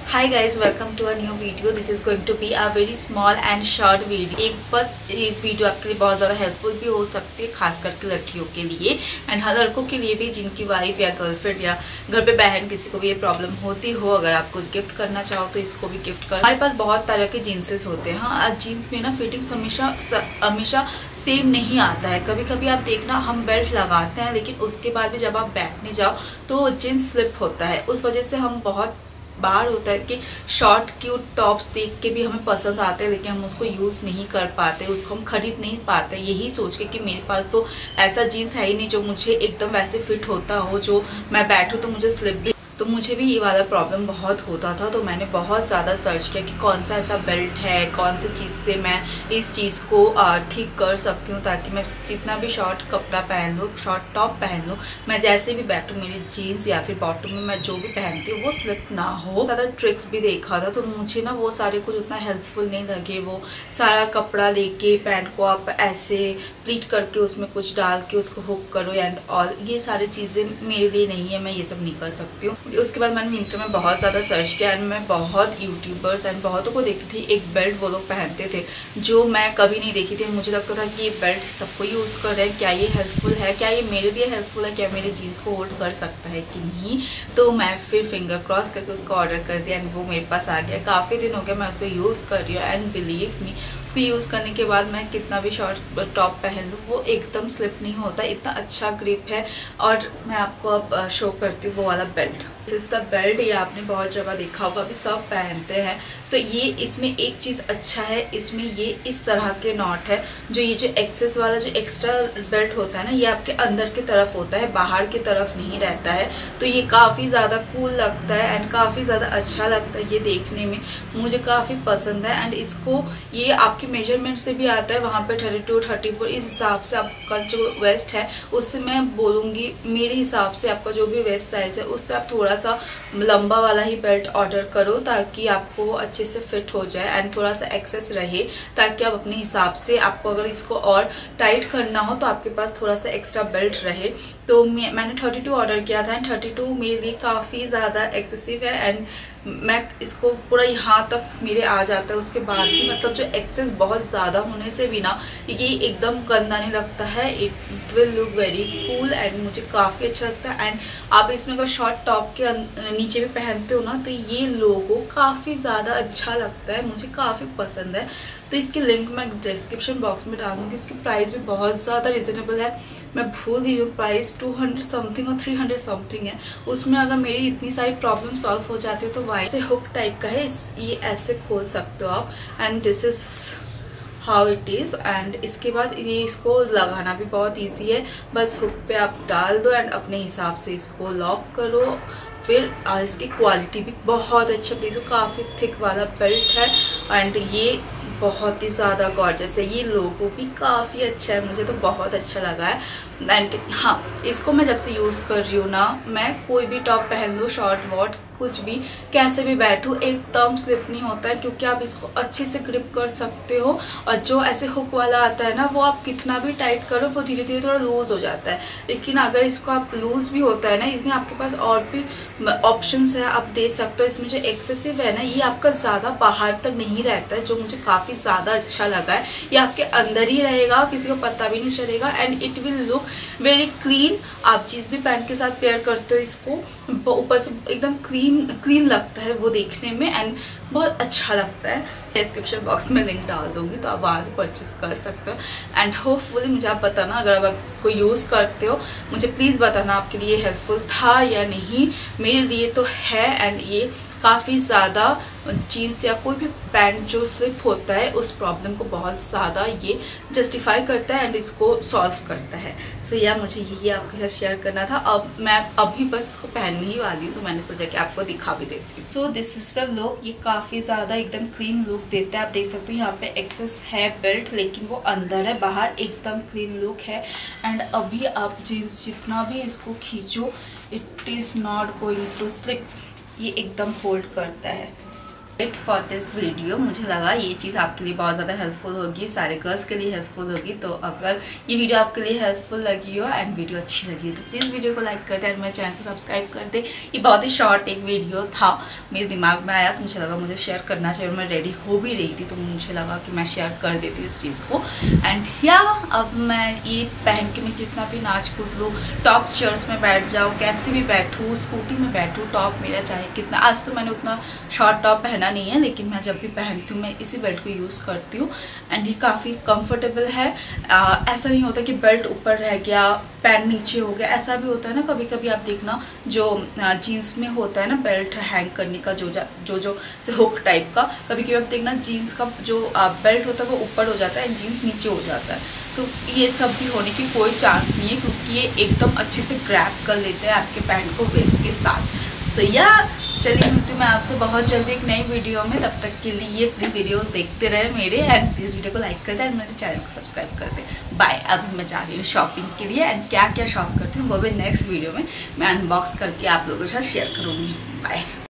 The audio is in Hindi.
Hi guys, welcome to a new video. This is going to be a very small and short video. एक वीडियो आपके लिए बहुत ज़्यादा हेल्पफुल भी हो सकती है, खास करके लड़कियों के लिए एंड हर लड़कों के लिए भी जिनकी वाइफ या गर्लफ्रेंड या घर पे बहन किसी को भी ये प्रॉब्लम होती हो। अगर आप कुछ गिफ्ट करना चाहो तो इसको भी गिफ्ट कर। हमारे पास बहुत तरह के जीन्सेस होते हैं। हाँ, जीन्स में ना फिटिंग्स हमेशा सेम नहीं आता है। कभी कभी आप देखना हम बेल्ट लगाते हैं लेकिन उसके बाद भी जब आप बैठने जाओ तो जीन्स स्लिप होता है। उस वजह से हम बहुत बार होता है कि शॉर्ट क्यूट टॉप्स देख के भी हमें पसंद आते हैं लेकिन हम उसको यूज़ नहीं कर पाते, उसको हम खरीद नहीं पाते, यही सोच के कि मेरे पास तो ऐसा जीन्स है ही नहीं जो मुझे एकदम वैसे फिट होता हो, जो मैं बैठूँ तो मुझे स्लिप भी। तो मुझे भी ये वाला प्रॉब्लम बहुत होता था। तो मैंने बहुत ज़्यादा सर्च किया कि कौन सा ऐसा बेल्ट है, कौन सी चीज़ से मैं इस चीज़ को ठीक कर सकती हूँ ताकि मैं जितना भी शॉर्ट कपड़ा पहन लूँ, शॉर्ट टॉप पहन लूँ, मैं जैसे भी बैठूँ मेरी जीन्स या फिर बॉटम में मैं जो भी पहनती हूँ वो स्लिप ना हो। ज़्यादा ट्रिक्स भी देखा था तो मुझे ना वो सारे कुछ उतना हेल्पफुल नहीं लगे। वो सारा कपड़ा लेके पैंट को आप ऐसे प्लीट करके उसमें कुछ डाल के उसको हुक करो एंड ऑल, ये सारी चीज़ें मेरे लिए नहीं है, मैं ये सब नहीं कर सकती हूँ। उसके बाद मैंने मिंत्रा में बहुत ज़्यादा सर्च किया एंड मैं बहुत यूट्यूबर्स एंड बहुतों को देखती थी। एक बेल्ट वो लोग पहनते थे जो मैं कभी नहीं देखी थी। मुझे लगता था कि ये बेल्ट सबको यूज़ कर रहे हैं, क्या ये हेल्पफुल है, क्या ये मेरे लिए हेल्पफुल है, क्या मेरे जीन्स को होल्ड कर सकता है कि नहीं। तो मैं फिर फिंगर क्रॉस करके उसको ऑर्डर कर दिया एंड वो मेरे पास आ गया। काफ़ी दिन हो गया मैं उसको यूज़ कर रही हूँ एंड बिलीव मी, उसको यूज़ करने के बाद मैं कितना भी शॉर्ट टॉप पहन लूँ वो एकदम स्लिप नहीं होता, इतना अच्छा ग्रिप है। और मैं आपको अब शो करती हूँ वो वाला बेल्ट। इस द बेल्ट ये आपने बहुत जगह देखा होगा, अभी सब पहनते हैं। तो ये इसमें एक चीज़ अच्छा है, इसमें ये इस तरह के नॉट है। जो ये जो एक्सेस वाला जो एक्स्ट्रा बेल्ट होता है ना, ये आपके अंदर की तरफ होता है, बाहर की तरफ नहीं रहता है। तो ये काफ़ी ज़्यादा कूल लगता है एंड काफ़ी ज़्यादा अच्छा लगता है ये देखने में, मुझे काफ़ी पसंद है। एंड इसको ये आपकी मेजरमेंट से भी आता है, वहाँ पे 32, 34 इस हिसाब से आपका जो वेस्ट है उससे मैं बोलूँगी मेरे हिसाब से आपका जो भी वेस्ट साइज़ है उससे आप थोड़ा सा लंबा वाला ही बेल्ट ऑर्डर करो ताकि आपको अच्छे से फिट हो जाए एंड थोड़ा सा एक्सेस रहे, ताकि आप अपने हिसाब से, आपको अगर इसको और टाइट करना हो तो आपके पास थोड़ा सा एक्स्ट्रा बेल्ट रहे। तो मैंने 32 ऑर्डर किया था एंड 32 मेरे लिए काफ़ी ज़्यादा एक्सेसिव है एंड मैं इसको पूरा यहाँ तक मेरे आ जाता है। उसके बाद भी मतलब जो एक्सेस बहुत ज़्यादा होने से भी ना ये एकदम गंदा नहीं लगता है, it will look very cool and मुझे काफ़ी अच्छा लगता है। एंड आप इसमें अगर शॉर्ट टॉप के नीचे भी पहनते हो ना तो ये लोगो काफ़ी ज़्यादा अच्छा लगता है, मुझे काफ़ी पसंद है। तो इसकी लिंक मैं डिस्क्रिप्शन बॉक्स में डाल दूँगी। इसकी प्राइस भी बहुत ज़्यादा रिजनेबल है, मैं भूल गई हूँ प्राइस 200 समथिंग और 300 समथिंग है। उसमें अगर मेरी इतनी सारी प्रॉब्लम सॉल्व हो जाती है तो वाई से हुक टाइप का है, ये ऐसे खोल सकते हो आप and this is how it is. And इसके बाद ये इसको लगाना भी बहुत इजी है, बस हुक पे आप डाल दो एंड अपने हिसाब से इसको लॉक करो। फिर इसकी क्वालिटी भी बहुत अच्छा, देखो काफ़ी थिक वाला बेल्ट है एंड ये बहुत ही ज़्यादा गॉर्जियस है। ये लोगो भी काफ़ी अच्छा है, मुझे तो बहुत अच्छा लगा है। एंड हाँ, इसको मैं जब से यूज़ कर रही हूँ ना, मैं कोई भी टॉप पहन लूँ, शॉर्ट वॉट कुछ भी, कैसे भी बैठूँ एकदम स्लिप नहीं होता है क्योंकि आप इसको अच्छे से ग्रिप कर सकते हो। और जो ऐसे हुक वाला आता है ना वो आप कितना भी टाइट करो वो धीरे धीरे थोड़ा लूज़ हो जाता है। लेकिन अगर इसको आप लूज़ भी होता है ना, इसमें आपके पास और भी ऑप्शंस है, आप दे सकते हो। इसमें जो एक्सेसिव है ना ये आपका ज़्यादा बाहर तक नहीं रहता है, जो मुझे काफ़ी ज़्यादा अच्छा लगा है। ये आपके अंदर ही रहेगा, किसी को पता भी नहीं चलेगा and it will look very clean. आप जिस भी पैंट के साथ पेयर करते हो इसको ऊपर से एकदम क्लीन लगता है वो देखने में एंड बहुत अच्छा लगता है। डिस्क्रिप्शन बॉक्स में लिंक डाल दूंगी तो आप वहाँ से परचेस कर सकते हो। एंड होपफुली मुझे आप बताना अगर आप इसको यूज़ करते हो, मुझे प्लीज़ बताना आपके लिए हेल्पफुल था या नहीं। मेरे लिए तो है एंड ये काफ़ी ज़्यादा जीन्स या कोई भी पैंट जो स्लिप होता है उस प्रॉब्लम को बहुत ज़्यादा ये जस्टिफाई करता है एंड इसको सॉल्व करता है। सो या मुझे यही आपके साथ शेयर करना था। अब मैं अभी बस इसको पहनने ही वाली हूँ तो मैंने सोचा कि आपको दिखा भी देती हूँ। So this is the look, ये काफ़ी ज़्यादा एकदम क्लीन लुक देता है। आप देख सकते हो यहाँ पे एक्सेस है बेल्ट लेकिन वो अंदर है, बाहर एकदम क्लीन लुक है। एंड अभी आप जीन्स जितना भी इसको खींचो it is not going to slip, ये एकदम होल्ड करता है फॉर दिस वीडियो, मुझे लगा ये चीज़ आपके लिए बहुत ज़्यादा हेल्पफुल होगी, सारे गर्ल्स के लिए हेल्पफुल होगी। तो अगर ये वीडियो आपके लिए हेल्पफुल लगी हो एंड वीडियो अच्छी लगी हो तो प्लीज़ वीडियो को लाइक कर दे एंड मेरे चैनल को सब्सक्राइब कर दे। ये बहुत ही शॉर्ट एक वीडियो था, मेरे दिमाग में आया तो मुझे लगा मुझे शेयर करना चाहिए और मैं रेडी हो भी रही थी तो मुझे लगा कि मैं शेयर कर देती हूँ इस चीज़ को। एंड या अब मैं ये पहन के मैं जितना भी नाच कूद लूँ, टॉप चेयर्स में बैठ जाऊँ, कैसे भी बैठूँ, स्कूटी में बैठूँ, टॉप मेरा चाहे कितना, आज तो मैंने उतना शॉर्ट टॉप पहना नहीं है लेकिन मैं जब भी पहनती हूँ मैं इसी बेल्ट को यूज़ करती हूँ एंड ये काफ़ी कंफर्टेबल है। ऐसा नहीं होता कि बेल्ट ऊपर रह गया, पैंट नीचे हो गया, ऐसा भी होता है ना कभी कभी। आप देखना जो जीन्स में होता है ना बेल्ट हैंग करने का, जो से हुक टाइप का, कभी कभी आप देखना जीन्स का जो बेल्ट होता है वो ऊपर हो जाता है एंड जीन्स नीचे हो जाता है। तो ये सब भी होने की कोई चांस नहीं है क्योंकि ये एकदम अच्छे से ग्रैब कर लेते हैं आपके पैंट को वेस्ट के साथ। सो या चलिए मिलती हूँ मैं आपसे बहुत जल्दी एक नई वीडियो में। तब तक के लिए प्लीज़ वीडियो देखते रहे मेरे एंड प्लीज़ वीडियो को लाइक कर दे एंड मेरे चैनल को सब्सक्राइब कर दे। बाय। अभी मैं जा रही हूँ शॉपिंग के लिए एंड क्या क्या शॉप करती हूँ वो भी नेक्स्ट वीडियो में मैं अनबॉक्स करके आप लोगों के साथ शेयर करूँगी। बाय।